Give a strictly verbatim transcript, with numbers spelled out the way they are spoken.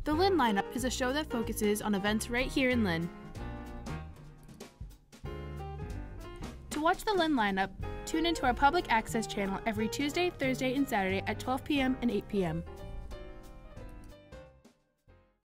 The Lynn Lineup is a show that focuses on events right here in Lynn. To watch the Lynn Lineup, tune into our public access channel every Tuesday, Thursday, and Saturday at twelve p m and eight p m